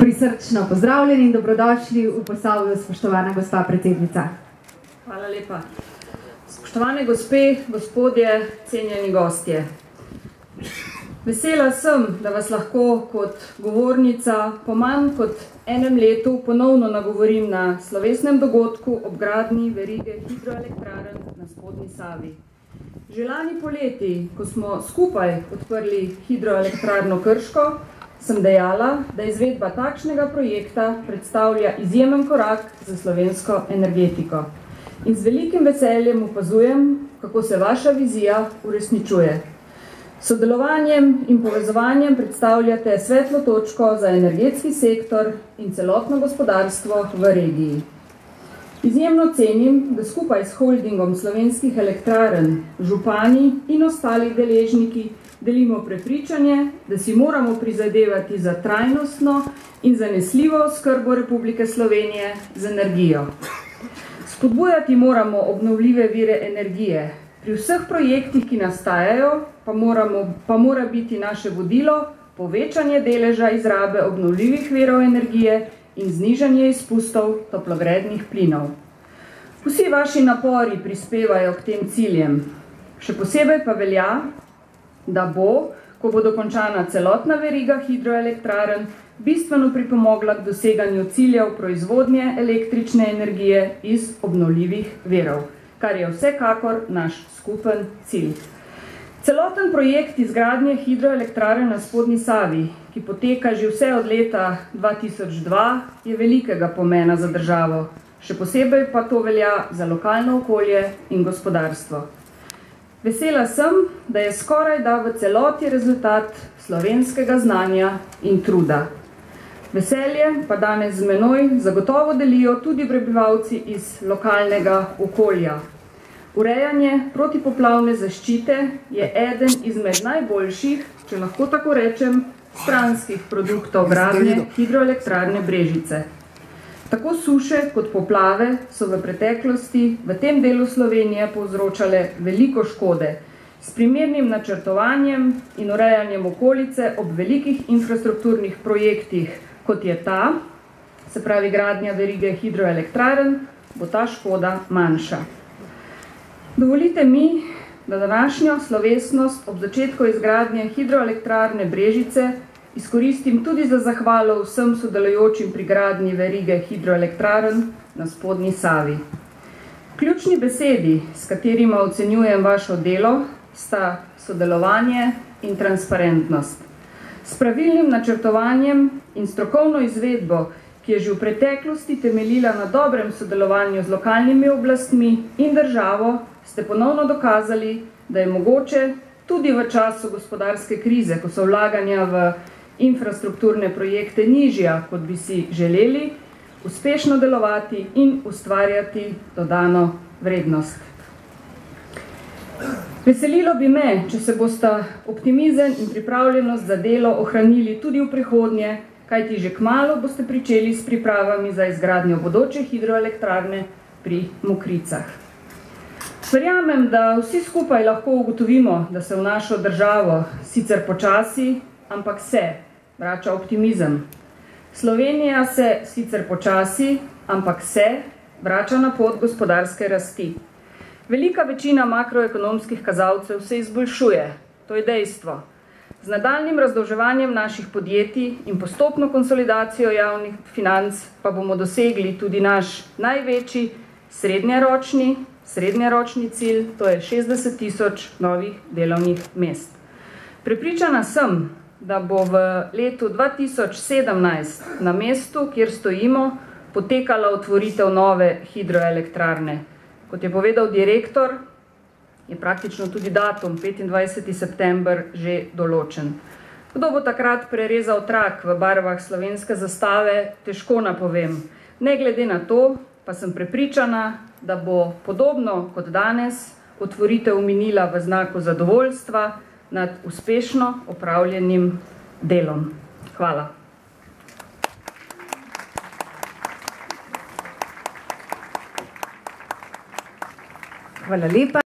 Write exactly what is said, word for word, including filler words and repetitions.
Prisrčno pozdravljeni in dobrodošli v Posavju, spoštovana gospa predsednica. Hvala lepa. Spoštovane gospe, gospodje, cenjeni gostje. Vesela sem, da vas lahko kot govornica po manj kot enem letu ponovno nagovorim na slovesnem dogodku ob gradnji verige hidroelektrarn na spodnji Savi. Že lani poleti, ko smo skupaj odprli hidroelektrarno Krško, sem dejala, da izvedba takšnega projekta predstavlja izjemen korak za slovensko energetiko. In z velikim veseljem opazujem, kako se vaša vizija uresničuje. Sodelovanjem in povezovanjem predstavljate svetlo točko za energetski sektor in celotno gospodarstvo v regiji. Izjemno cenim, da skupaj s holdingom slovenskih elektrarn, župani in ostali deležniki delimo prepričanje, da si moramo prizadevati za trajnostno in zanesljivo oskrbo Republike Slovenije z energijo. Spodbujati moramo obnovljive vire energije. Pri vseh projektih, ki nastajajo, pa, moramo, pa mora biti naše vodilo povečanje deleža izrabe obnovljivih virov energije in znižanje izpustov toplogrednih plinov. Vsi vaši napori prispevajo k tem ciljem. Še posebej pa velja, da bo, ko bo dokončana celotna veriga hidroelektrarn, bistveno pripomogla k doseganju ciljev proizvodnje električne energije iz obnovljivih virov, kar je vsekakor naš skupen cilj. Celoten projekt izgradnje hidroelektrarne na spodnji Savi, ki poteka že vse od leta dva tisoč dva, je velikega pomena za državo, še posebej pa to velja za lokalno okolje in gospodarstvo. Vesela sem, da je skoraj da v celoti rezultat slovenskega znanja in truda. Veselje pa danes z menoj zagotovo delijo tudi prebivalci iz lokalnega okolja. Urejanje protipoplavne zaščite je eden izmed najboljših, če lahko tako rečem, stranskih produktov gradnje hidroelektrarne Brežice. Tako suše kot poplave so v preteklosti v tem delu Slovenije povzročale veliko škode. S primernim načrtovanjem in urejanjem okolice ob velikih infrastrukturnih projektih, kot je ta, se pravi gradnja verige hidroelektrarn, bo ta škoda manjša. Dovolite mi, da današnjo slovesnost ob začetku izgradnje hidroelektrarne Brežice izkoristim tudi za zahvalo vsem sodelujočim pri gradnji verige hidroelektrarn na spodnji Savi. Ključni besedi, s katerima ocenjujem vašo delo, sta sodelovanje in transparentnost. S pravilnim načrtovanjem in strokovno izvedbo, ki je že v preteklosti temeljila na dobrem sodelovanju z lokalnimi oblastmi in državo, ste ponovno dokazali, da je mogoče tudi v času gospodarske krize, ko so vlaganja v infrastrukturne projekte nižja, kot bi si želeli, uspešno delovati in ustvarjati dodano vrednost. Veselilo bi me, če se bosta optimizem in pripravljenost za delo ohranili tudi v prihodnje, kajti že kmalu boste pričeli s pripravami za izgradnjo bodoče hidroelektrarne pri Mokricah. Verjamem, da vsi skupaj lahko ugotovimo, da se v našo državo sicer počasi, ampak se vrača optimizem. Slovenija se sicer počasi, ampak se vrača na pot gospodarske rasti. Velika večina makroekonomskih kazalcev se izboljšuje, to je dejstvo. Z nadaljnjim razdolževanjem naših podjetij in postopno konsolidacijo javnih financ pa bomo dosegli tudi naš največji srednjeročni, srednjeročni cilj, to je šestdeset tisoč novih delovnih mest. Prepričana sem, da bo v letu dva tisoč sedemnajst na mestu, kjer stojimo, potekala otvoritev nove hidroelektrarne. Kot je povedal direktor, je praktično tudi datum petindvajseti september že določen. Kdo bo takrat prerezal trak v barvah slovenske zastave, težko napovem. Ne glede na to, pa sem prepričana, da bo podobno kot danes otvoritev minila v znaku zadovoljstva nad uspešno opravljenim delom. Hvala. Hvala lepa.